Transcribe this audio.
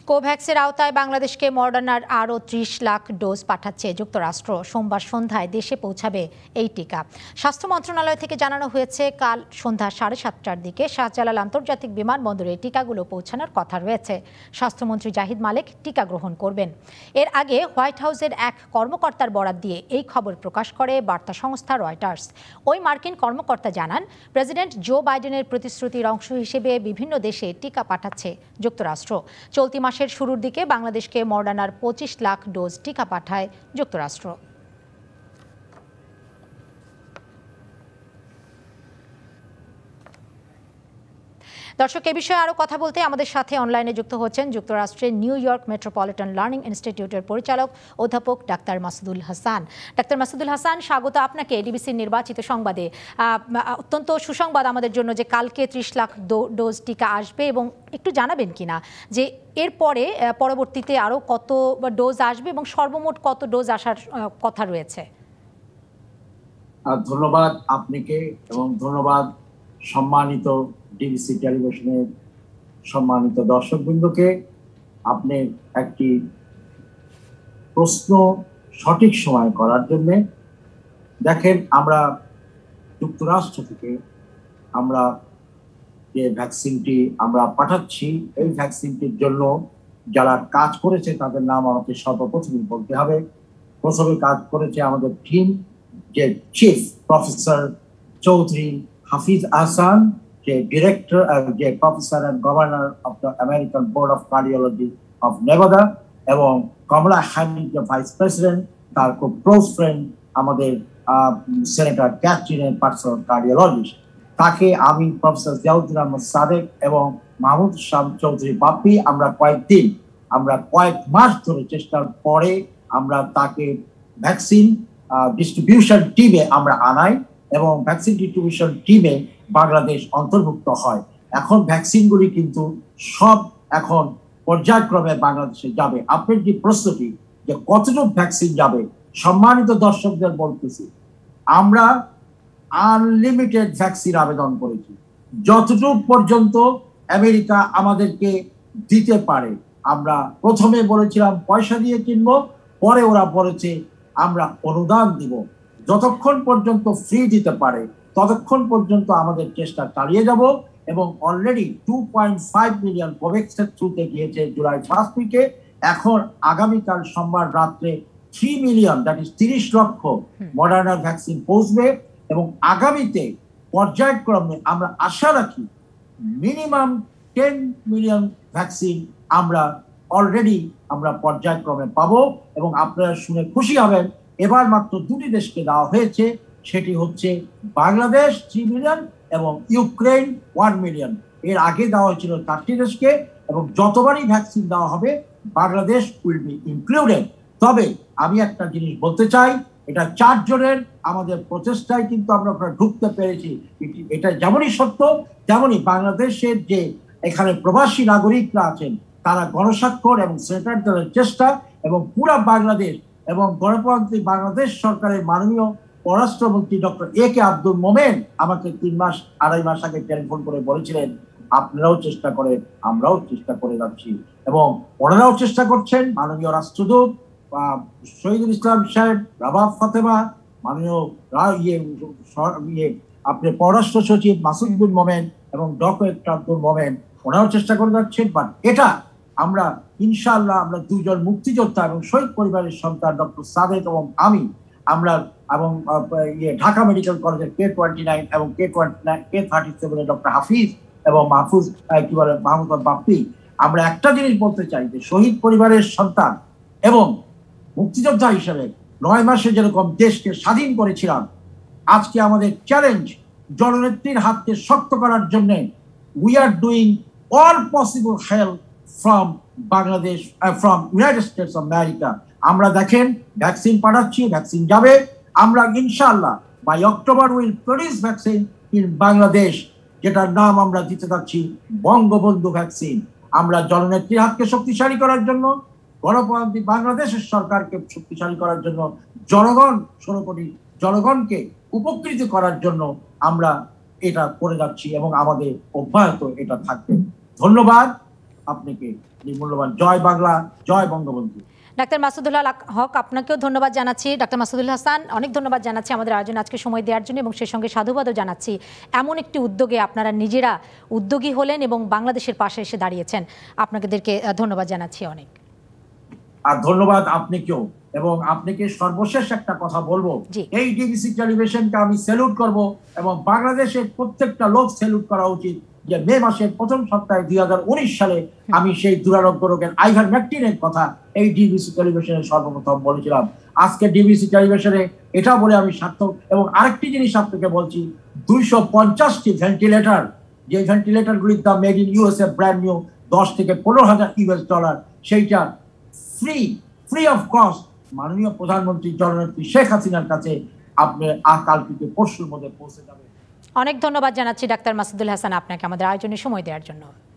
কোভ্যাক্সের আওতায় বাংলাদেশকে মডার্নার আরও ৩০ লাখ ডোজ পাঠাচ্ছে যুক্তরাষ্ট্র। সোমবার সন্ধ্যায় দেশে পৌঁছাবে এই টিকা। স্বাস্থ্য মন্ত্রণালয় থেকে জানানো হয়েছে, কাল সন্ধ্যা 7:30টার দিকে শাহজালাল আন্তর্জাতিক বিমানবন্দরে টিকাগুলো পৌঁছানোর কথা রয়েছে। স্বাস্থ্যমন্ত্রী জাহিদ মালেক টিকা গ্রহণ করবেন। এর আগে হোয়াইট হাউসের এক কর্মকর্তার বরাত দিয়ে এই খবর প্রকাশ করে বার্তা সংস্থা রয়টার্স। ওই মার্কিন কর্মকর্তা জানান, প্রেসিডেন্ট জো বাইডেনের প্রতিশ্রুতির অংশ হিসেবে বিভিন্ন দেশে টিকা পাঠাচ্ছে যুক্তরাষ্ট্র। চলতি মাসের শুরুর দিকে বাংলাদেশকে মডার্নার 25 লাখ ডোজ টিকা পাঠায় যুক্তরাষ্ট্র। দর্শক, এ বিষয়ে আরও কথা বলতে আমাদের সাথে অনলাইনে যুক্ত হচ্ছেন যুক্তরাষ্ট্রের নিউ ইয়র্ক মেট্রোপলিটন লার্নিং ইনস্টিটিউটের পরিচালক অধ্যাপক ডাক্তার মাসুদুল হাসান। ডাক্তার মাসুদুল হাসান, স্বাগত আপনাকে ডিবিসির নির্বাচিত সংবাদে। অত্যন্ত সুসংবাদ আমাদের জন্য যে কালকে 30 লাখ ডোজ টিকা আসবে, এবং একটু জানাবেন কিনা যে এরপরে পরবর্তীতে আরও কত ডোজ আসবে এবং সর্বমোট কত ডোজ আসার কথা রয়েছে? ধন্যবাদ আপনাকে এবং ধন্যবাদ সম্মানিত ডিবিসি টেলিভিশনের সম্মানিত দর্শকবৃন্দকে। আপনি একটি প্রশ্ন সঠিক সময় করার জন্য। দেখেন, আমরা যুক্তরাষ্ট্র থেকে আমরা যে ভ্যাকসিনটি আমরা পাঠাচ্ছি, এই ভ্যাকসিনটির জন্য যারা কাজ করেছে তাদের নাম আমাকে সর্বপ্রথমে বলতে হবে। প্রথমে কাজ করেছে আমাদের টিম, যে চিফ প্রফেসর চৌধুরী হাফিজ আহসান, যে ডিরেক্টর, যে professor and governor of the American board of cardiology of Nevada, এবং কমলা হ্যারিস, যে ভাইস প্রেসিডেন্ট, তার খুব ক্লোজ ফ্রেন্ড আমাদের সেনেটর ক্যাথরিনের পার্সোনাল কার্ডিওলজিস্ট। তাকে আমি, প্রফেসর জিয়াউদ্দিন আহমদ সাদেক এবং মাহমুদ শাহ চৌধুরী বাপ্পি, আমরা কয়েক মাস ধরে চেষ্টার পরে আমরা তাকে ভ্যাকসিন ডিস্ট্রিবিউশন টিমে আমরা আনাই, এবং ভ্যাকসিন ডিস্ট্রিবিউশন টিমে বাংলাদেশ অন্তর্ভুক্ত হয়। এখন ভ্যাকসিনগুলি কিন্তু সব এখন পর্যায়ক্রমে বাংলাদেশে যাবে। আপনার যে প্রশ্নটি যে কতটুকু ভ্যাকসিন যাবে, সম্মানিত দর্শকদের বলতেছি, আমরা আনলিমিটেড ভ্যাকসিন আবেদন করেছি, যতটুকু পর্যন্ত আমেরিকা আমাদেরকে দিতে পারে। আমরা প্রথমে বলেছিলাম পয়সা দিয়ে কিনবো, পরে ওরা বলেছে আমরা অনুদান দিব। যতক্ষণ পর্যন্ত ফ্রি দিতে পারে ততক্ষণ পর্যন্ত আমাদের চেষ্টা চালিয়ে যাব, এবং অলরেডি 2.5 মিলিয়ন কোভ্যাক্সের থ্রুতে গিয়েছে জুলাই ফার্স্ট উইকে। এখন আগামীকাল সোমবার রাত্রে 3 মিলিয়ন, দ্যাট ইজ 30 লক্ষ মডার্নার ভ্যাকসিন পৌঁছবে, এবং আগামীতে পর্যায়ক্রমে আমরা আশা রাখি মিনিমাম 10 মিলিয়ন ভ্যাকসিন আমরা অলরেডি আমরা পর্যায়ক্রমে পাবো। এবং আপনারা শুনে খুশি হবেন, এবার মাত্র দুটি দেশকে দেওয়া হয়েছে, সেটি হচ্ছে বাংলাদেশ 3 মিলিয়ন এবং ইউক্রেন 1 মিলিয়ন। এর আগে দেওয়া হয়েছিল 4টি দেশকে, এবং যতবারই ভ্যাকসিন দেওয়া হবে বাংলাদেশ উইল বি ইনক্লুডেড। তবে আমি একটা জিনিস বলতে চাই, এটা 4 জনের আমাদের প্রচেষ্টায় কিন্তু আমরা ঢুকতে পেরেছি। এটা যেমনই সত্য, তেমনই বাংলাদেশের যে এখানে প্রবাসী নাগরিকরা আছেন তারা গণস্বাক্ষর এবং সেনেটরদের চেষ্টা, এবং পুরা বাংলাদেশ এবং গণতান্ত্রিক বাংলাদেশ সরকারের মাননীয় পররাষ্ট্রমন্ত্রী ডক্টর A.K. আব্দুল মোমেন আমাকে 2.5 মাস আগে টেলিফোন করে বলেছিলেন, আপনারাও চেষ্টা করে আমরাও চেষ্টা করে যাচ্ছি, এবং ওনারাও চেষ্টা করছেন। মাননীয় রাষ্ট্রদূত শহীদুল ইসলাম সাহেব, রাবাব ফাতেমা, মাননীয় আপনি পররাষ্ট্র সচিব মাসুদ বিন মোমেন এবং ডক্টর আব্দুল মোমেন, ওনারাও চেষ্টা করে যাচ্ছেন। বাট এটা আমরা ইনশাআল্লাহ, আমরা 2 জন মুক্তিযোদ্ধা এবং শহীদ পরিবারের সন্তান ডক্টর সাদেক এবং আমি, আমরা এবং ঢাকা মেডিকেল কলেজের K29 এবং K37 ডক্টর হাফিজ এবং মাহমুদ বাপ্পি, আমরা একটা জিনিস বলতে চাই যে শহীদ পরিবারের সন্তান এবং মুক্তিযোদ্ধা হিসেবে 9 মাসে যেরকম দেশকে স্বাধীন করেছিলাম, আজকে আমাদের চ্যালেঞ্জ জননেত্রীর হাতকে শক্ত করার জন্য we are doing all possible help from Bangladesh, from United States of America. আমরা দেখেন ভ্যাকসিন পাঠাচ্ছি, ভ্যাকসিন যাবে। আমরা ইনশাআল্লাহ by October will produce vaccine in Bangladesh, যেটার নাম আমরা দিতে যাচ্ছি বঙ্গবন্ধু ভ্যাকসিন। আমরা জননেত্রীর হাতকে শক্তিশালী করার জন্য, গণতান্ত্রিক বাংলাদেশের সরকারকে শক্তিশালী করার জন্য, 16 কোটি জনগণকে উপকৃত করার জন্য আমরা এটা করে যাচ্ছি, এবং আমাদের অব্যাহত এটা থাকবে। ধন্যবাদ। আপনাকে মূল্যবান। জয় বাংলা, জয় বঙ্গবন্ধু। ডাক্তার মাসুদুল হক, আপনাকেও ধন্যবাদ জানাচ্ছি। ডাক্তার মাসুদুল হাসান, অনেক ধন্যবাদ জানাচ্ছি আমাদের আয়োজনে আজকে সময় দেওয়ার জন্য, এবং সেই সঙ্গে সাধুবাদও জানাচ্ছি এমন একটি উদ্যোগে আপনারা নিজেরা উদ্যোগী হলেন এবং বাংলাদেশের পাশে এসে দাঁড়িয়েছেন। আপনাদেরকে ধন্যবাদ জানাচ্ছি অনেক। আর ধন্যবাদ আপনাকেও। এবং আপনাকে সর্বশেষ একটা কথা বলবো, এই ডিবিসি টেলিভিশনকে আমি স্যালুট করব, এবং বাংলাদেশের প্রত্যেকটা লোক স্যালুট করা উচিত যে মে মাসের প্রথম সপ্তাহে 2019 সালে আমি সেই দুরারোগ্য রোগের আইভারমেকটিনের কথা এই ডিবিসি টেলিভিশনে সর্বপ্রথম বলেছিলাম। আজকে ডিবিসি টেলিভিশনে এটা বলে আমি সার্থক। এবং আরেকটি জিনিস আপনাকে বলছি, 250টি ভেন্টিলেটর, যে ভেন্টিলেটরগুলির দাম made in USA, brand new, 10 থেকে 15,000 ইউএস ডলার, সেইটা ফ্রি অফ কস্ট মাননীয় প্রধানমন্ত্রী জননেত্রী শেখ হাসিনার কাছে আপনি কাল থেকে পরশুর মধ্যে পৌঁছে যাবে। অনেক ধন্যবাদ জানাচ্ছি ডাক্তার মাসুদুল হাসান আপনাকে আমাদের আয়োজনে সময় দেওয়ার জন্য।